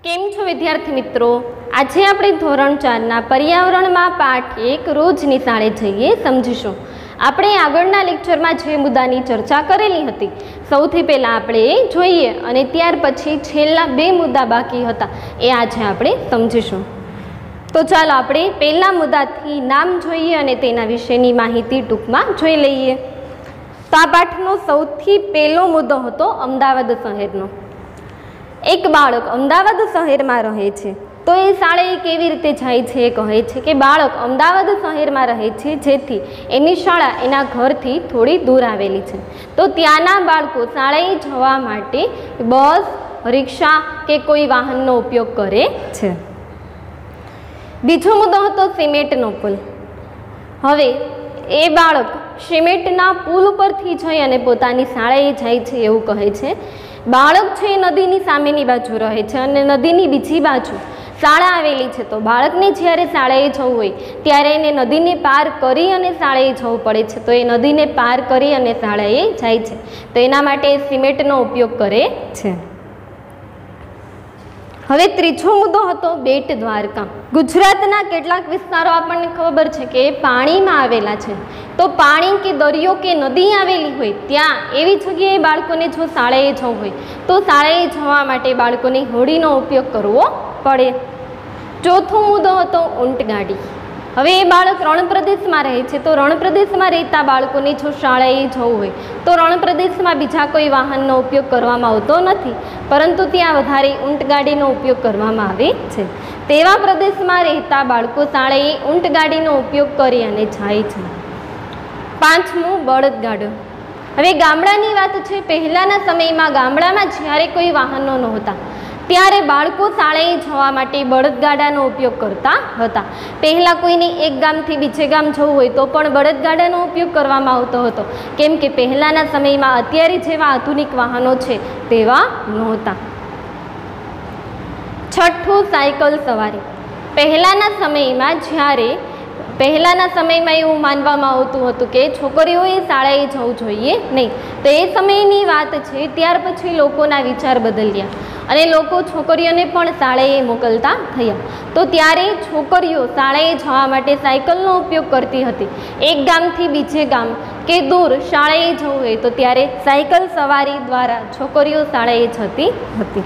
केम छो विद्यार्थी मित्रों, आज આપણે ધોરણ 4 ના પર્યાવરણમાં પાઠ 1 રોજ નિશાળે જઈએ સમજીશું। આપણે આગળના લેક્ચરમાં જે મુદ્દાની ચર્ચા કરેલી હતી સૌથી પહેલા આપણે જોઈએ અને ત્યાર પછી છેલ્લા બે મુદ્દા બાકી હતા એ આજે આપણે સમજીશું। તો ચાલો આપણે પહેલા મુદ્દાથી નામ જોઈએ અને તેના વિશેની માહિતી ટૂંકમાં જોઈ લઈએ। તો આ પાઠનો સૌથી પહેલો મુદ્દો હતો અમદાવાદ શહેરનો। एक बाळक अमदावाद शहर में रहे छे तो ये शाळाए केवी रीते जाय छे कहे छे के बाळक अमदावाद शहर में रहे छे जेथी एनी शाळा एना घरथी थोड़ी दूर आवेली छे तो त्याना बाळको शाळाए जवा माटे बस रिक्शा के कोई वाहननो उपयोग करे छे। बीजो मुद्दो हतो सिमेंटनो पुल। हवे ए बाळक सिमेंटना पुल परथी जई अने पोतानी शाळाए जाय छे एवुं कहे छे। बाळक छे नदीनी सामेनी बाजू रहे छे अने नदीनी बीजी बाजू शाळा आवेली छे तो बाळकने ज्यारे शाळाए जवुं होय त्यारे एने नदीने पार करी अने शाळाए जवुं पड़े छे तो ए नदीने पार करी अने शाळाए जाय छे तो एना माटे सिमेंटनो उपयोग करे छे। हवे त्रीजो मुद्दो हतो बेट द्वारका। गुजरातना केटलाक विस्तारो आपणे खबर छे के पाणीमां आवेला छे तो पाणी के दरियो के नदी आवेली होय त्यां एवी जग्याए बाळकोने जो शाळाए जवुं होय तो शाळाए जवा माटे बाळकोने होडीनो उपयोग करवो पड़े। चौथो मुद्दो हतो ऊंटगाड़ी। हवे ए बाळक रण प्रदेश में रहे छे तो रण प्रदेश में रहता बाळकोने जो शाळाए जवुं होय तो रण प्रदेश में बीजा कोई वाहननो उपयोग करवामां आवतो नथी परंतु त्यां वधारे ऊंटगाड़ीनो उपयोग करवामां आवे छे। तेवा प्रदेश में रहता बाळको शाळाए ऊंटगाड़ीनो उपयोग करी अने जाय छे। पांचमो बळदगाडो। हवे गामडानी वात छे। पहेलाना समयमां गामडामां ज्यारे कोई वाहनो नहोता त्यारे बाळको शाळाए जवा माटे बळदगाडानो उपयोग करता हता। पहेला कोईने एक गामथी बीजे गाम जवुं होय तो पण बळदगाडानो उपयोग करवामां आवतो हतो केम के पहेलाना समयमां अत्यारे जेवा आधुनिक वाहनो छे तेवा नहोता। छठ्ठुं सायकल सवारी। पहेलाना समय में एवं मानवामां आवतुं हतुं के छोकरीओए शाळाए जवुं जोईए नहीं तो ए समयनी वात छे त्यार पछी लोकोना विचार बदल्या अने लोको छोकरीओने पण शाळाए मोकलता थया तो त्यारे छोकरीओ शाळाए जवा माटे सायकलनो उपयोग करती हती। एक गामथी बीजे गाम के दूर शाळाए जवुं होय तो त्यारे सायकल सवारी द्वारा छोकरीओ शाळाए जती हती।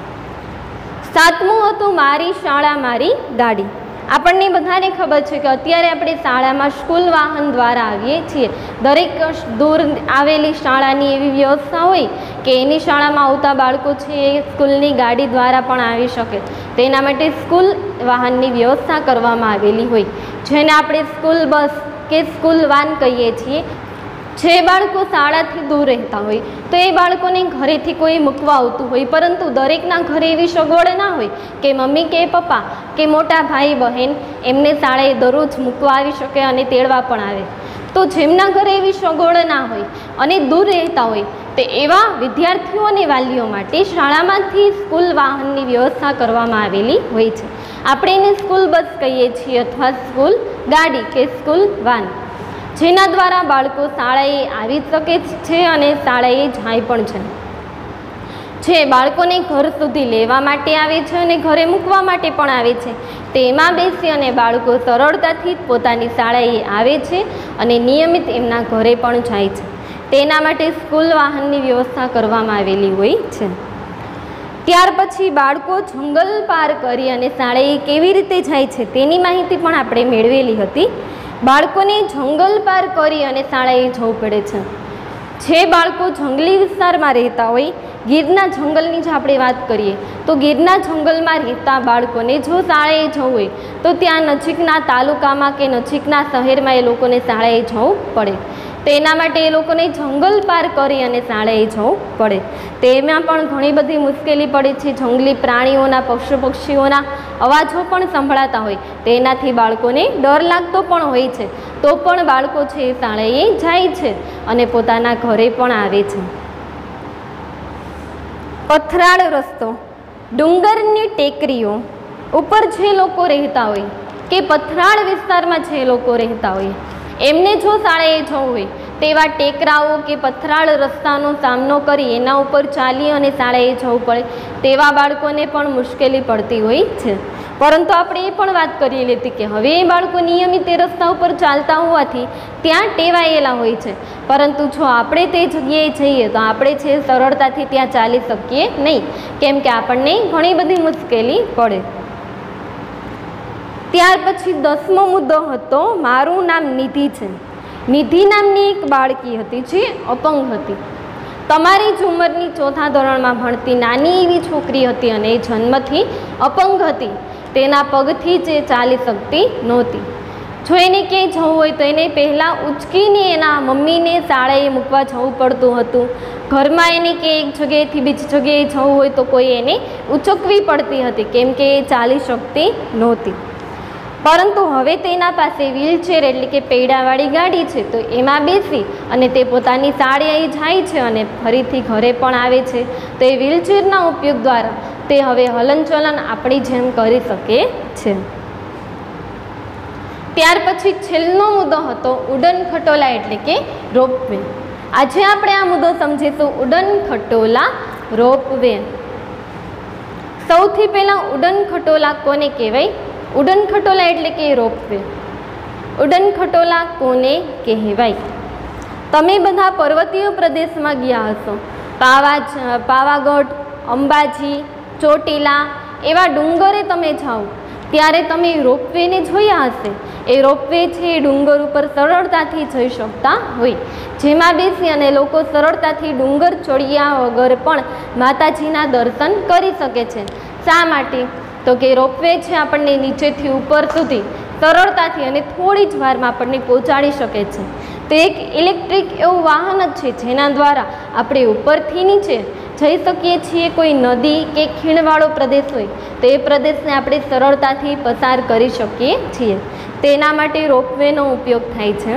सातमुं हतुं मारी शाळा मारी गाड़ी। આપણને બધાને ખબર છે કે અત્યારે આપણે શાળામાં સ્કૂલ વાહન દ્વારા આવીએ છીએ। દરેક દૂર આવેલી શાળાની એવી વ્યવસ્થા હોય કે એની શાળામાં આવતા બાળકો છે એ સ્કૂલની ગાડી દ્વારા પણ આવી શકે તો એના માટે સ્કૂલ વાહનની વ્યવસ્થા કરવામાં આવેલી હોય જેને આપણે સ્કૂલ બસ કે સ્કૂલ વાન કહીએ છીએ। જે બાળકો શાળાથી દૂર રહેતા હોય તો એ બાળકોને ઘરેથી કોઈ મૂકવા આવતું હોય પરંતુ દરેકના ઘરે એવી સગવડ ના હોય કે મમ્મી કે પપ્પા કે મોટા ભાઈ બહેન એમને શાળાએ દરરોજ મૂકવા આવી શકે અને તેડવા પણ આવે તો જેમના ઘરે એવી સગવડ ના હોય અને દૂર રહેતા હોય તો એવા વિદ્યાર્થીઓ અને વાલીઓ માટે શાળામાંથી સ્કૂલ વાહનની વ્યવસ્થા કરવામાં આવેલી હોય છે। આપણે એને સ્કૂલ બસ કહીએ છીએ અથવા સ્કૂલ ગાડી કે સ્કૂલ વાન જેના દ્વારા બાળકો શાળાએ આવી શકે છે અને શાળાએ જાય પણ છે। જે બાળકોને ઘર સુધી લેવા માટે આવે છે અને ઘરે મૂકવા માટે પણ આવે છે તેમાં બેસી અને બાળકો સરળતાથી પોતાની શાળાએ આવે છે અને નિયમિત એમના ઘરે પણ જાય છે। તેના માટે સ્કૂલ વાહનની વ્યવસ્થા કરવામાં આવેલી હોય છે। ત્યાર પછી બાળકો જંગલ પાર કરી અને શાળાએ કેવી રીતે જાય છે તેની માહિતી પણ આપણે મેળવેલી હતી। બાળકોને જંગલ પાર કરી અને શાળાએ જવું પડે છે। જે બાળકો જંગલી વિસ્તારમાં રહેતા હોય ગીરના જંગલની જ આપણે વાત કરીએ તો ગીરના જંગલમાં રહેતા બાળકોને જો શાળાએ જવું હોય તો ત્યાં નજીકના તાલુકામાં કે નજીકના શહેરમાં એ લોકોને શાળાએ જવું પડે તેના માટે એ લોકોને જંગલ પાર કરી અને શાળાએ જવું પડે। તેમાં પણ ઘણી બધી મુશ્કેલી પડે છે। જંગલી પ્રાણીઓના પશુ પક્ષીઓના અવાજો પણ સંભળાતા હોય તેનાથી બાળકોને ડર લાગતો પણ હોય છે તો પણ બાળકો છે શાળાએ જાય છે અને પોતાના ઘરે પણ આવે છે। પથરાળ રસ્તો। ડુંગરની ટેકરીઓ ઉપર જે લોકો રહેતા હોય કે પથરાળ વિસ્તારમાં જે લોકો રહેતા હોય એમને જો શાળાએ જવું હોય તેવા ટેકરાઓ કે પથરાળ રસ્તાનો સામનો કરી એના ઉપર ચાલી અને શાળાએ જવું પડે તેવા બાળકોને પણ મુશ્કેલી પડતી હોય છે. પરંતુ આપણે એ પણ વાત કરી લીધી કે હવે એ બાળકો નિયમિત એ રસ્તા ઉપર ચાલતા હોવાથી ત્યાં ટેવાયેલા હોય છે. પરંતુ જો આપણે તે જગ્યાએ જઈએ તો આપણે છે સરળતાથી ત્યાં ચાલી શકીએ નહીં, કેમ કે આપણને ઘણી બધી મુશ્કેલી પડે. ત્યાર પછી 10મો મુદ્દો હતો મારું નામ નિધિ છે. નિધિ નામની એક બાળકી હતી જે અપંગ હતી. તમારી જ ઉંમરની 4થા ધોરણમાં ભણતી નાની એવી છોકરી હતી અને એ જન્મથી અપંગ હતી. તેના પગથી જે ચાલી શકતી નહોતી. જો એને ક્યાંય જવું હોય તો એને પહેલાં ઉચકીને એના મમ્મીને શાળાએ મૂકવા જવું પડતું હતું. ઘરમાં એને કે એક જગ્યાએથી બીજી જગ્યાએ જવું હોય તો કોઈ એને ઉચકવી પડતી હતી, કેમ કે એ ચાલી શકતી નહોતી. પરંતુ હવે તેના પાસે વ્હીલચેર એટલે કે પૈડાવાળી ગાડી છે, તો એમાં બેસી અને તે પોતાની શાળાએ જાય છે અને ફરીથી ઘરે પણ આવે છે. તો એ વ્હીલચેરના ઉપયોગ દ્વારા તે હવે હલનચલન આપણી જેમ કરી શકે છે. ત્યાર પછી છેલ્લો મુદ્દો હતો ઉડન ખટોલા એટલે કે રોપવે. આજે આપણે આ મુદ્દો સમજીશું, ઉડન ખટોલા રોપવે. સૌથી પહેલાં ઉડન ખટોલા કોને કહેવાય? ઉડન ખટોલા એટલે કે રોપવે. ઉડન ખટોલા કોને કહેવાય? તમે બધા પર્વતીય પ્રદેશમાં ગયા હશો. પાવાગઢ, અંબાજી, ચોટીલા એવા ડુંગરે તમે જાઓ ત્યારે તમે રોપવેને જોયા હશે. એ રોપવે છે એ ડુંગર ઉપર સરળતાથી જઈ શકતા હોય, જેમાં બેસી અને લોકો સરળતાથી ડુંગર ચડ્યા વગર પણ માતાજીના દર્શન કરી શકે છે. શા માટે? તો કે રોપવે છે આપણને નીચેથી ઉપર સુધી સરળતાથી અને થોડી જ વારમાં આપણને પહોંચાડી શકે છે. તો એક ઇલેક્ટ્રિક એવું વાહન જ છે જેના દ્વારા આપણે ઉપરથી નીચે જઈ શકીએ છીએ. કોઈ નદી કે ખીણવાળો પ્રદેશ હોય તો એ પ્રદેશને આપણે સરળતાથી પસાર કરી શકીએ છીએ. તેના માટે રોપવેનો ઉપયોગ થાય છે.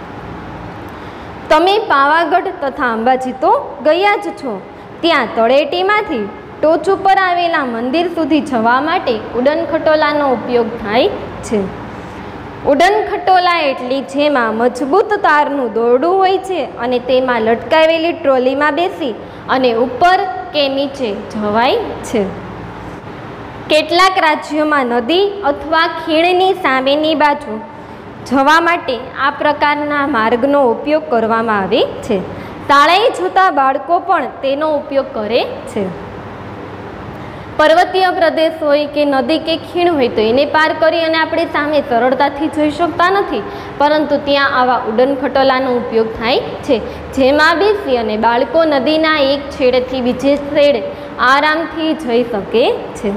તમે પાવાગઢ તથા અંબાજી તો ગયા જ છો. ત્યાં તળેટીમાંથી ટોચ ઉપર આવેલા મંદિર સુધી જવા માટે ઉડન ખટોલાનો ઉપયોગ થાય છે. ઉડન ખટોલા એટલે જેમાં મજબૂત તારનું દોરડું હોય છે અને તેમાં લટકાવેલી ટ્રોલીમાં બેસી અને ઉપર કે નીચે જવાય છે. કેટલાક રાજ્યોમાં નદી અથવા ખીણની સામેની બાજુ જવા માટે આ પ્રકારના માર્ગનો ઉપયોગ કરવામાં આવે છે. શાળાએ જતા બાળકો પણ તેનો ઉપયોગ કરે છે. પર્વતીય પ્રદેશ હોય કે નદી કે ખીણ હોય તો એને પાર કરી અને આપણે સામે સરળતાથી જઈ શકતા નથી, પરંતુ ત્યાં આવા ઉડન ખટોલાનો ઉપયોગ થાય છે, જેમાં બેસી અને બાળકો નદીના એક છેડેથી બીજે છેડે આરામથી જઈ શકે છે.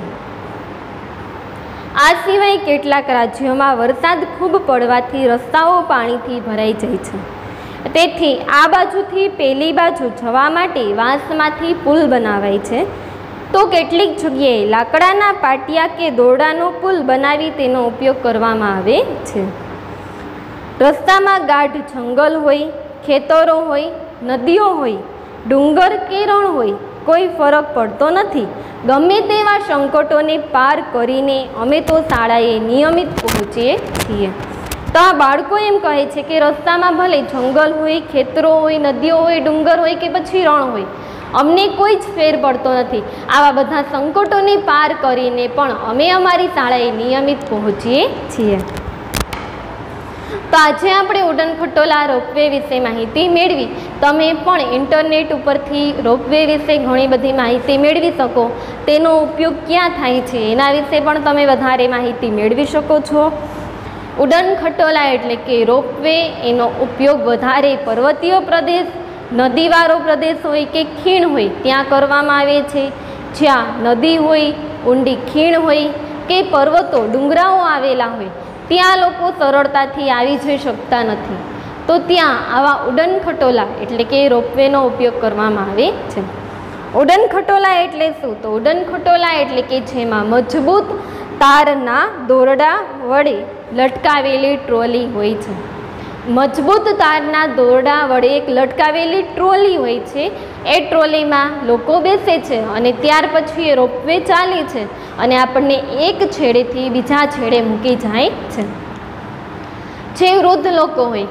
આ સિવાય કેટલાક રાજ્યોમાં વરસાદ ખૂબ પડવાથી રસ્તાઓ પાણીથી ભરાઈ જાય છે. તેથી આ બાજુથી પેલી બાજુ જવા માટે વાંસમાંથી પુલ બનાવાય છે. તો કેટલીક જગ્યાએ લાકડાના પાટિયા કે દોરડાનો પુલ બનાવી તેનો ઉપયોગ કરવામાં આવે છે. રસ્તામાં ગાઢ જંગલ હોય, ખેતરો હોય, નદીઓ હોય, ડુંગર કે રણ હોય, કોઈ ફરક પડતો નથી. ગમે તેવા સંકટોને પાર કરીને અમે તો શાળાએ નિયમિત પહોંચીએ છીએ. તો આ બાળકો એમ કહે છે કે રસ્તામાં ભલે જંગલ હોય, ખેતરો હોય, નદીઓ હોય, ડુંગર હોય કે પછી રણ હોય, અમને કોઈ જ ફેર પડતો નથી. આવા બધા સંકટોને પાર કરીને પણ અમે અમારી શાળાએ નિયમિત પહોંચીએ છીએ. તો આજે આપણે ઉડન ખટોલા રોપવે વિશે માહિતી મેળવી. તમે પણ ઇન્ટરનેટ ઉપરથી રોપવે વિશે ઘણી બધી માહિતી મેળવી શકો. તેનો ઉપયોગ ક્યાં થાય છે એના વિશે પણ તમે વધારે માહિતી મેળવી શકો છો. ઉડન ખટોલા એટલે કે રોપવે, એનો ઉપયોગ વધારે પર્વતીય પ્રદેશ, નદીવાળો પ્રદેશ હોય કે ખીણ હોય ત્યાં કરવામાં આવે છે. જ્યાં નદી હોય, ઊંડી ખીણ હોય કે પર્વતો, ડુંગરાઓ આવેલા હોય ત્યાં લોકો સરળતાથી આવી જઈ શકતા નથી, તો ત્યાં આવા ઉડન ખટોલા એટલે કે રોપવેનો ઉપયોગ કરવામાં આવે છે. ઉડન ખટોલા એટલે શું? તો ઉડન ખટોલા એટલે કે જેમાં મજબૂત તારના દોરડા વડે લટકાવેલી ટ્રોલી હોય છે. મજબૂત તારના દોરડા વડે એક લટકાવેલી ટ્રોલી હોય છે. એ ટ્રોલીમાં લોકો બેસે છે અને ત્યાર પછી એ રોપવે ચાલે છે અને આપણને એક છેડેથી બીજા છેડે મૂકી જાય છે. જે વૃદ્ધ લોકો હોય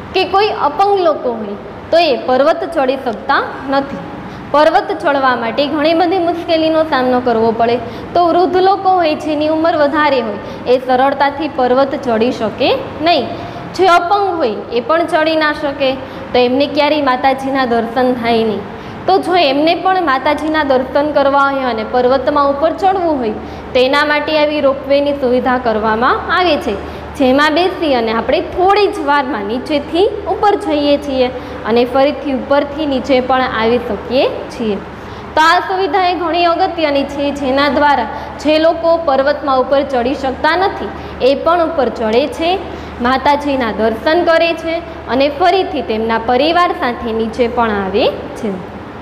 કે કોઈ અપંગ લોકો હોય તો એ પર્વત ચડી શકતા નથી. પર્વત ચડવા માટે ઘણી બધી મુશ્કેલીનો સામનો કરવો પડે. તો વૃદ્ધ લોકો હોય જેની ઉંમર વધારે હોય એ સરળતાથી પર્વત ચડી શકે નહીં. જે અપંગ હોય એ પણ ચડી ના શકે, તો એમને ક્યારેય માતાજીના દર્શન થાય નહીં. તો જો એમને પણ માતાજીના દર્શન કરવા હોય અને પર્વતમાં ઉપર ચડવું હોય તો એના માટે આવી રોપવેની સુવિધા કરવામાં આવે છે, જેમાં બેસી અને આપણે થોડી જ વારમાં નીચેથી ઉપર જઈએ છીએ અને ફરીથી ઉપરથી નીચે પણ આવી શકીએ છીએ. તો આ સુવિધા એ ઘણી અગત્યની છે, જેના દ્વારા જે લોકો પર્વતમાં ઉપર ચડી શકતા નથી એ પણ ઉપર ચડે છે, માતાજીના દર્શન કરે છે અને ફરીથી તેમના પરિવાર સાથે નીચે પણ આવે છે.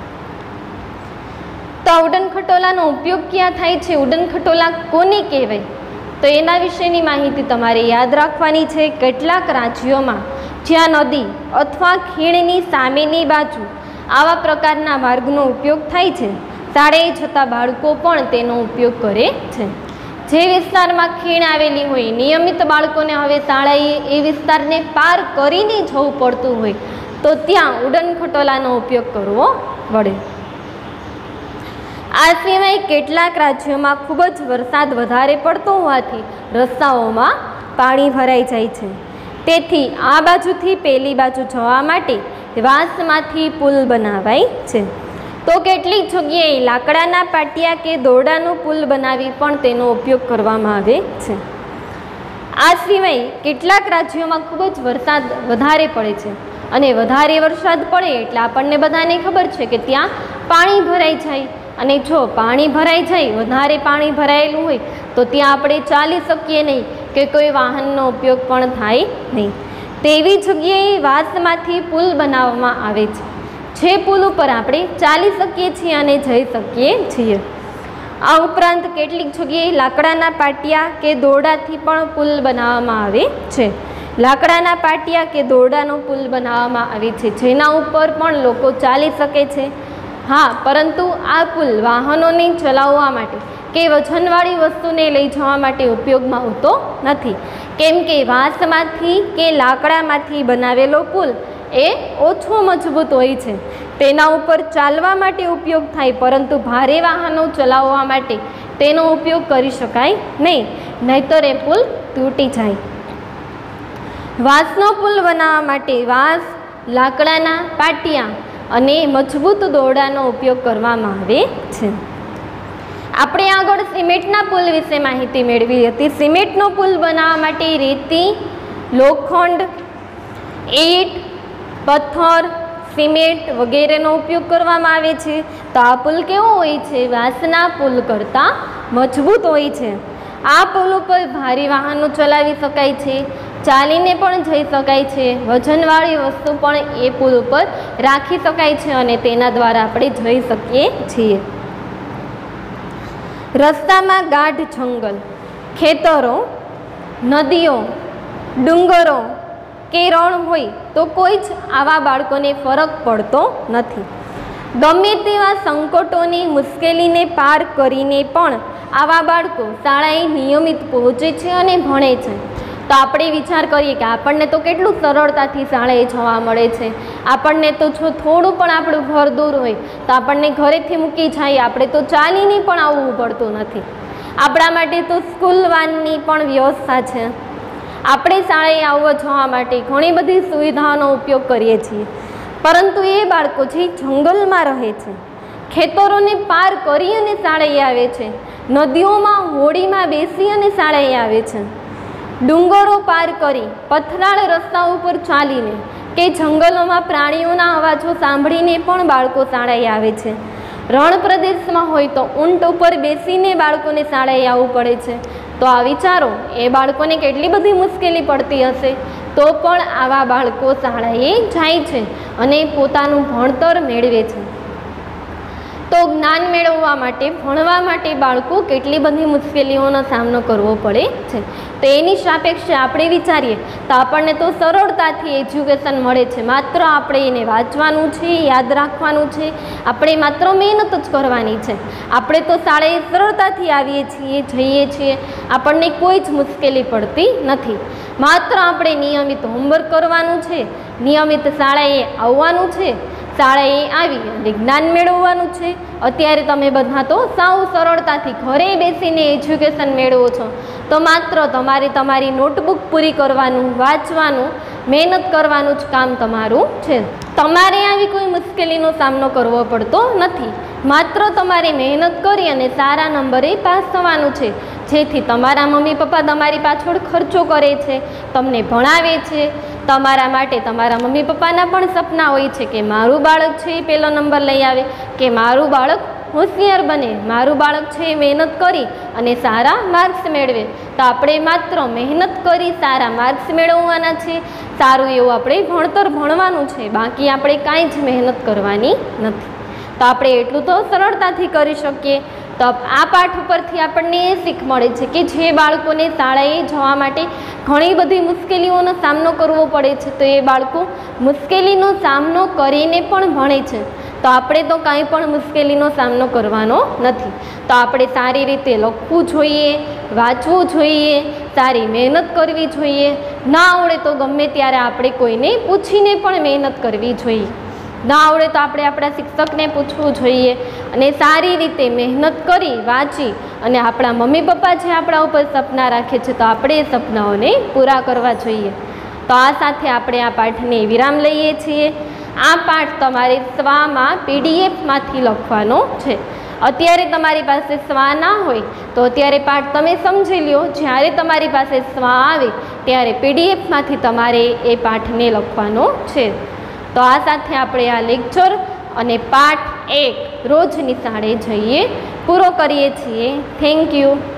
તો ઉડન ખટોલાનો ઉપયોગ ક્યાં થાય છે, ઉડન ખટોલા કોને કહેવાય, તો એના વિશેની માહિતી તમારે યાદ રાખવાની છે. કેટલાક રાજ્યોમાં જ્યાં નદી અથવા ખીણની સામેની બાજુ આવા પ્રકારના માર્ગનો ઉપયોગ થાય છે, શાળાએ જતા બાળકો પણ તેનો ઉપયોગ કરે છે. જે વિસ્તારમાં ખીણ આવેલી હોય, નિયમિત બાળકોને હવે શાળાએ એ વિસ્તારને પાર કરીને જવું પડતું હોય તો ત્યાં ઉડન ખટોલાનો ઉપયોગ કરવો પડે. આ સિવાય કેટલાક રાજ્યોમાં ખૂબ જ વરસાદ વધારે પડતો હોવાથી રસ્તાઓમાં પાણી ભરાઈ જાય છે. તેથી આ બાજુથી પેલી બાજુ જવા માટે વાંસમાંથી પુલ બનાવાય છે. તો કેટલીક જગ્યાએ લાકડાના પાટિયા કે દોરડાનો પુલ બનાવી પણ તેનો ઉપયોગ કરવામાં આવે છે. આ સિવાય કેટલાક રાજ્યોમાં ખૂબ જ વરસાદ વધારે પડે છે અને વધારે વરસાદ પડે એટલે આપણને બધાને ખબર છે કે ત્યાં પાણી ભરાઈ જાય. અને જો પાણી ભરાઈ જાય, વધારે પાણી ભરાયેલું હોય તો ત્યાં આપણે ચાલી શકીએ નહીં કે કોઈ વાહનનો ઉપયોગ પણ થાય નહીં. તેવી જગ્યાએ વાંસમાંથી પુલ બનાવવામાં આવે છે, જે પુલ ઉપર આપણે ચાલી શકીએ છીએ અને જઈ શકીએ છીએ. આ ઉપરાંત કેટલીક જગ્યાએ લાકડાના પાટિયા કે દોરડાથી પણ પુલ બનાવવામાં આવે છે. લાકડાના પાટિયા કે દોરડાનો પુલ બનાવવામાં આવે છે, જેના ઉપર પણ લોકો ચાલી શકે છે. હા, પરંતુ આ પુલ વાહનોને ચલાવવા માટે કે વજનવાળી વસ્તુને લઈ જવા માટે ઉપયોગમાં આવતો નથી, કેમ કે વાંસમાંથી કે લાકડામાંથી બનાવેલો પુલ એ ઓછો મજબૂત હોય છે. તેના ઉપર ચાલવા માટે ઉપયોગ થાય, પરંતુ ભારે વાહનો ચલાવવા માટે તેનો ઉપયોગ કરી શકાય નહીં, નહીંતર એ પુલ તૂટી જાય. વાંસનો પુલ બનાવવા માટે વાંસ, લાકડાના પાટિયા અને મજબૂત દોરડાનો ઉપયોગ કરવામાં આવે છે. આપણે આગળ સિમેન્ટના પુલ વિશે માહિતી મેળવી હતી. સિમેન્ટનો પુલ બનાવવા માટે રેતી, લોખંડ, ઈંટ, પથ્થર, સિમેન્ટ વગેરેનો ઉપયોગ કરવામાં આવે છે. તો આ પુલ કેવો હોય છે, વાંસના પુલ કરતાં મજબૂત હોય છે. આ પુલ ઉપર ભારે વાહનો ચલાવી શકાય છે, ચાલીને પણ જઈ શકાય છે, વજનવાળી વસ્તુ પણ એ પુલ ઉપર રાખી શકાય છે અને તેના દ્વારા આપણે જઈ શકીએ છીએ. રસ્તામાં ગાઢ જંગલ, ખેતરો, નદીઓ, ડુંગરો કે રણ હોય તો કોઈ જ આવા બાળકોને ફરક પડતો નથી. ગમે તેવા સંકટોની મુશ્કેલીને પાર કરીને પણ આવા બાળકો શાળાએ નિયમિત પહોંચે છે અને ભણે છે. તો આપણે વિચાર કરીએ કે આપણને તો કેટલું સરળતાથી શાળાએ જવા મળે છે. આપણને તો જો થોડું પણ આપણું ઘર દૂર હોય તો આપણને ઘરેથી મૂકી જાય, આપણે તો ચાલીને પણ આવવું પડતું નથી. આપણા માટે તો સ્કૂલ વાનની પણ વ્યવસ્થા છે. આપણે શાળાએ આવવા જવા માટે ઘણી બધી સુવિધાઓનો ઉપયોગ કરીએ છીએ, પરંતુ એ બાળકો જે જંગલમાં રહે છે, ખેતરોને પાર કરી અને શાળાએ આવે છે, નદીઓમાં હોડીમાં બેસી અને શાળાએ આવે છે, ડુંગરો પાર કરી પથરાળ રસ્તા ઉપર ચાલીને કે જંગલોમાં પ્રાણીઓના અવાજો સાંભળીને પણ બાળકો શાળાએ આવે છે. રણ પ્રદેશમાં હોય તો ઊંટ ઉપર બેસીને બાળકોને શાળાએ આવવું પડે છે. તો આ વિચારો, એ બાળકોને કેટલી બધી મુશ્કેલી પડતી હશે, તો પણ આવા બાળકો શાળાએ જાય છે અને પોતાનું ભણતર મેળવે છે. તો જ્ઞાન મેળવવા માટે, ભણવા માટે બાળકો કેટલી બધી મુશ્કેલીઓનો સામનો કરવો પડે છે. તો એની સાપેક્ષે આપણે વિચારીએ તો આપણને તો સરળતાથી એજ્યુકેશન મળે છે. માત્ર આપણે એને વાંચવાનું છે, યાદ રાખવાનું છે, આપણે માત્ર મહેનત જ કરવાની છે. આપણે તો શાળાએ સરળતાથી આવીએ છીએ, જઈએ છીએ, આપણને કોઈ જ મુશ્કેલી પડતી નથી. માત્ર આપણે નિયમિત હોમવર્ક કરવાનું છે, નિયમિત શાળાએ આવવાનું છે, શાળાએ આવી અને જ્ઞાન મેળવવાનું છે. અત્યારે તમે બધા તો સાવ સરળતાથી ઘરે બેસીને એજ્યુકેશન મેળવો છો. તો માત્ર તમારે તમારી નોટબુક પૂરી કરવાનું, વાંચવાનું, મહેનત કરવાનું જ કામ તમારું છે. તમારે આવી કોઈ મુશ્કેલીનો સામનો કરવો પડતો નથી. માત્ર તમારે મહેનત કરી અને સારા નંબરે પાસ થવાનું છે. જેથી તમારા મમ્મી પપ્પા તમારી પાછળ ખર્ચો કરે છે, તમને ભણાવે છે. તમારા માટે તમારા મમ્મી પપ્પાના પણ સપના હોય છે કે મારું બાળક છે એ પહેલો નંબર લઈ આવે, કે મારું બાળક હોશિયાર બને, મારું બાળક છે એ મહેનત કરી અને સારા માર્ક્સ મેળવે. તો આપણે માત્ર મહેનત કરી સારા માર્ક્સ મેળવવાના છે, સારું એવું આપણે ભણતર ભણવાનું છે. બાકી આપણે કાંઈ જ મહેનત કરવાની નથી. તો આપણે એટલું તો સરળતાથી કરી શકીએ. તો આ પાઠ ઉપરથી આપણને એ શીખ મળે છે કે જે બાળકોને શાળાએ જવા માટે ઘણી બધી મુશ્કેલીઓનો સામનો કરવો પડે છે, તો એ બાળકો મુશ્કેલીનો સામનો કરીને પણ ભણે છે. તો આપણે તો કાંઈ પણ મુશ્કેલીનો સામનો કરવાનો નથી. તો આપણે સારી રીતે લખવું જોઈએ, વાંચવું જોઈએ, સારી મહેનત કરવી જોઈએ. ના આવડે તો ગમે ત્યારે આપણે કોઈને પૂછીને પણ મહેનત કરવી જોઈએ. ના આવડે તો આપણે આપણા શિક્ષકને પૂછવું જોઈએ અને સારી રીતે મહેનત કરી, વાંચી અને આપણા મમ્મી પપ્પા જે આપણા ઉપર સપના રાખે છે તો આપણે એ સપનાઓને પૂરા કરવા જોઈએ. તો આ સાથે આપણે આ પાઠને વિરામ લઈએ છીએ. આ પાઠ તમારે સ્વામાં પીડીએફમાંથી લખવાનો છે. અત્યારે તમારી પાસે સ્વા ના હોય તો અત્યારે પાઠ તમે સમજી લ્યો. જ્યારે તમારી પાસે સ્વા આવે ત્યારે પીડીએફમાંથી તમારે એ પાઠને લખવાનો છે. તો આ સાથે આપણે આ લેક્ચર અને પાઠ 1 રોજ નિશાળે જઈએ પૂરો કરીએ છીએ. Thank you.